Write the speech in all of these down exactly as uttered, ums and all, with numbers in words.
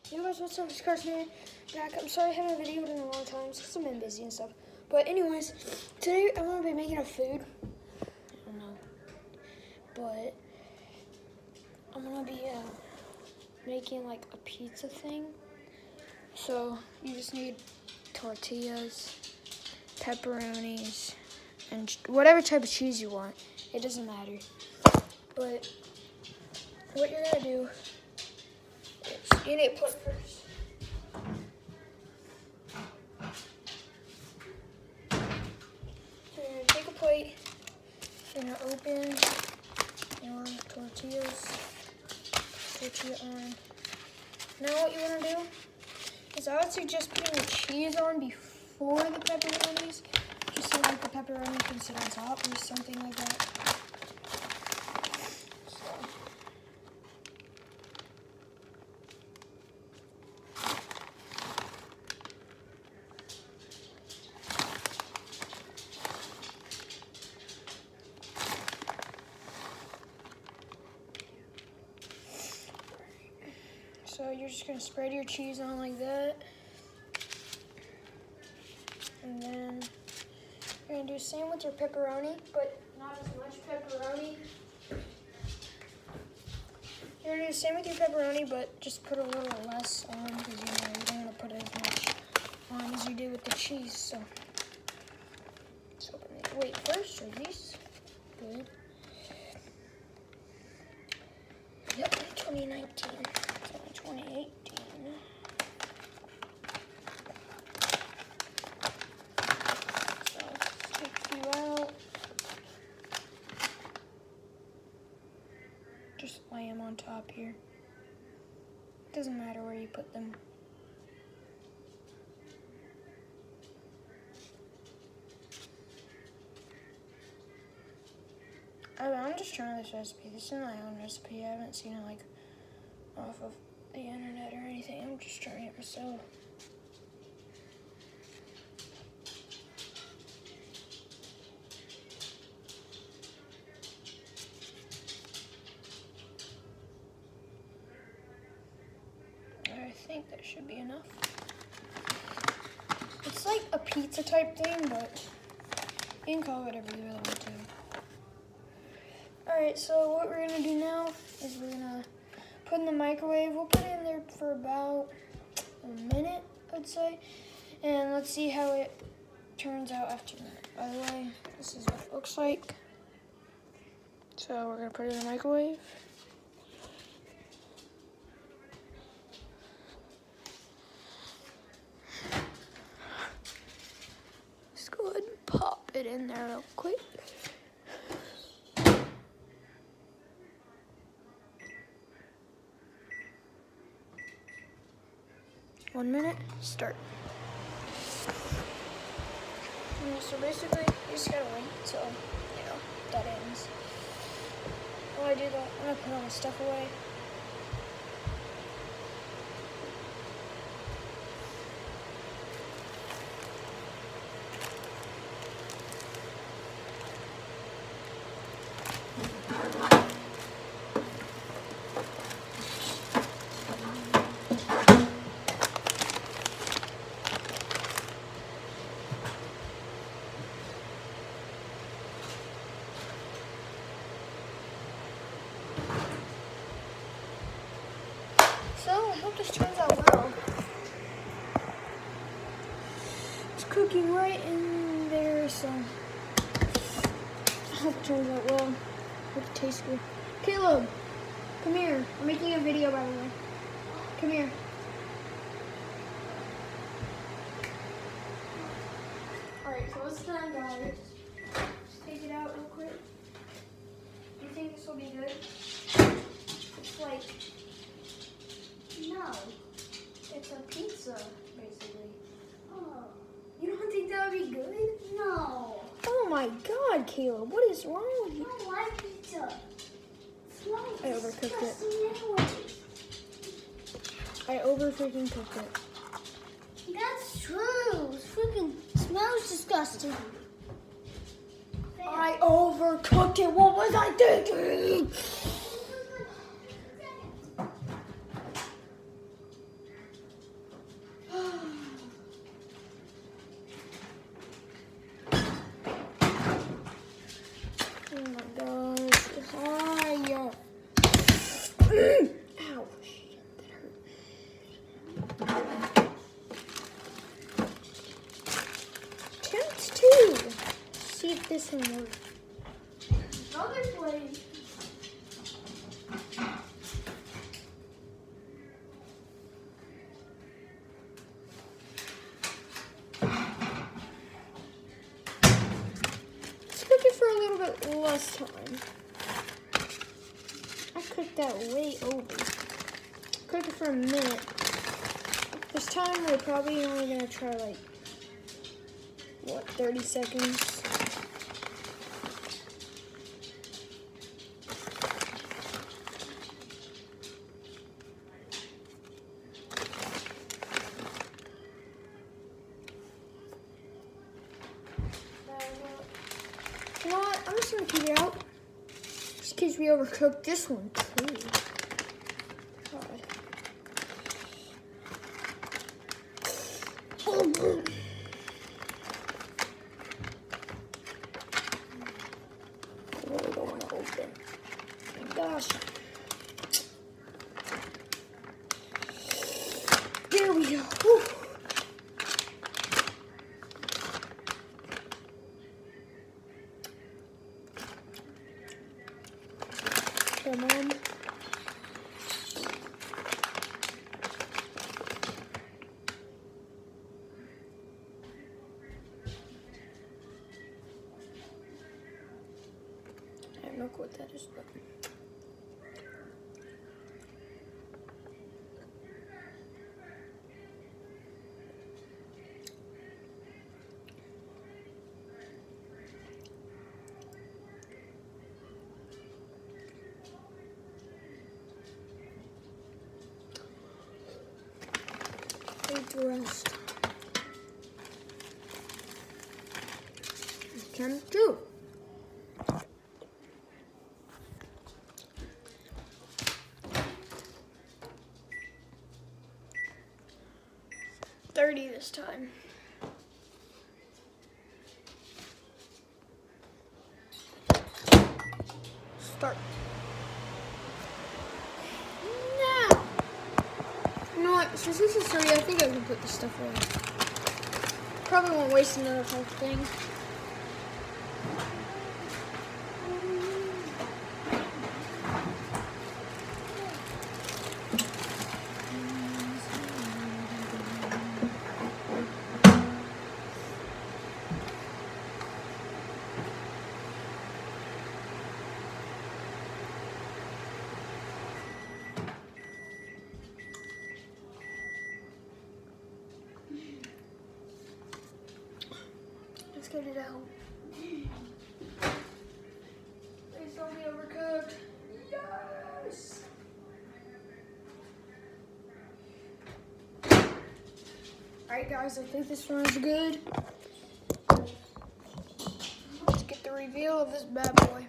Hey guys, what's up? It's Carson here. Back. I'm sorry I haven't videoed in a long time because I've been busy and stuff. But anyways, today I'm gonna be making a food. I don't know, but I'm gonna be uh, making like a pizza thing. So you just need tortillas, pepperonis, and whatever type of cheese you want. It doesn't matter. But what you're gonna do is you need a plate first. So you're gonna take a plate, you're gonna open your tortillas, tortilla on. Now what you wanna do is I would suggest putting the cheese on before the pepperonis, just so like the pepperoni can sit on top or something like that. So you're just gonna spread your cheese on like that. And then you're gonna do the same with your pepperoni, but not as much pepperoni. You're gonna do the same with your pepperoni, but just put a little less on because you know you don't wanna put as much on as you do with the cheese. So, let's open it. Wait, first are these good? Yep, twenty nineteen. twenty eighteen. So let's take a few out. Just lay them on top here. Doesn't matter where you put them. I'm just trying this recipe. This is my own recipe. I haven't seen it like off of the internet or anything. I'm just trying it myself. I think that should be enough. It's like a pizza type thing, but you can call it whatever you really want to. Alright, so what we're gonna do now is we're gonna put in the microwave. We'll put it in there for about a minute, I'd say. And let's see how it turns out after that. By the way, this is what it looks like. So we're gonna put it in the microwave. Let's go ahead and pop it in there real quick. One minute, start. Yeah, so basically, you just gotta wait until, you know, that ends. While I do that, I'm gonna put all my stuff away. So, I hope this turns out well. It's cooking right in there, so I hope it turns out well. I hope it tastes good. Caleb, come here. I'm making a video, by the way. Come here. Alright, so it's done, guys. Just take it out real quick. Do you think this will be good? It's like... No, it's a pizza, basically. Oh, you don't think that would be good? No. Oh my God, Caleb, what is wrong with you? I don't like pizza. It's I overcooked it. Anyways. I over freaking cooked it. That's true. It freaking smells disgusting. I overcooked it. What was I thinking? this one work. Another plate. Let's cook it for a little bit less time. I cooked that way over. Cook it for a minute. This time we're probably only gonna try like, what, thirty seconds? You know what? I'm just gonna keep it out. Just in case we overcook this one too. God. Oh, I really don't want to open. Oh my gosh. There we go. Whew. Come on. I have no clue what that is, but the rest. You can do. Thirty this time. Start. Now. You know what? Since this is thirty, I think I can put this stuff away. Probably won't waste another whole thing. Let's get it out. Please don't be overcooked. Yes! Alright guys, I think this one's good. Let's get the reveal of this bad boy.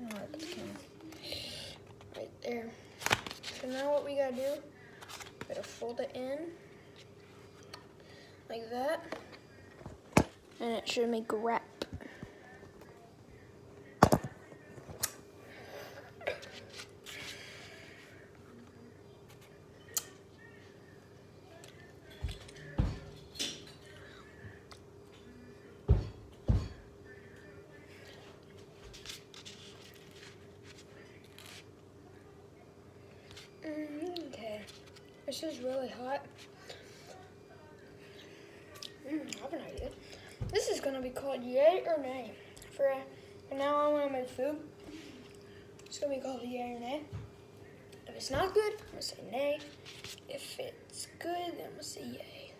Right there. So now what we gotta do, we gotta fold it in like that. And it should make a wrap. Okay, this is really hot. Mm, I have an idea. This is gonna be called Yay or Nay. For, for now on when I make food, it's gonna be called Yay or Nay. If it's not good, I'm gonna say Nay. If it's good, then I'm gonna say Yay.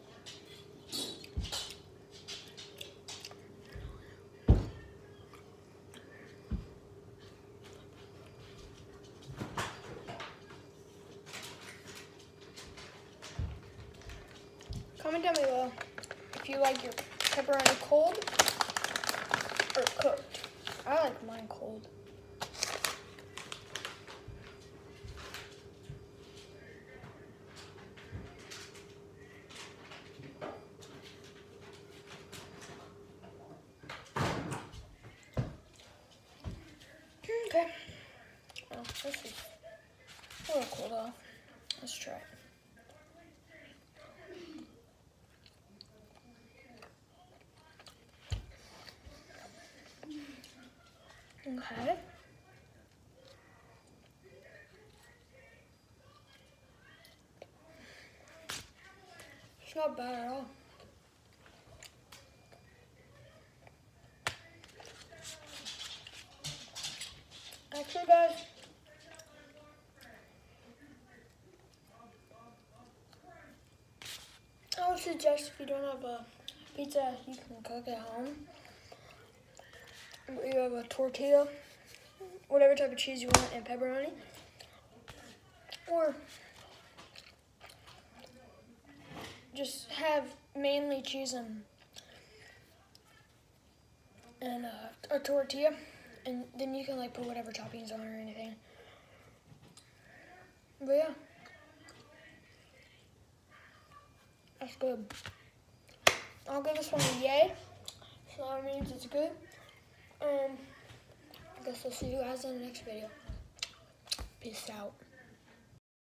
Comment down below if you like your pepperoni cold or cooked. I like mine cold. Okay. Well, this is a little cold off. Let's try it. Okay. It's not bad at all. Actually, guys, I would suggest if you don't have a pizza, you can cook at home. You have a tortilla, whatever type of cheese you want, and pepperoni. Or just have mainly cheese and, and uh, a tortilla, and then you can like put whatever toppings on or anything. But yeah, that's good. I'll give this one a yay, so that means it's good. Um, I guess I'll see you guys in the next video. Peace out.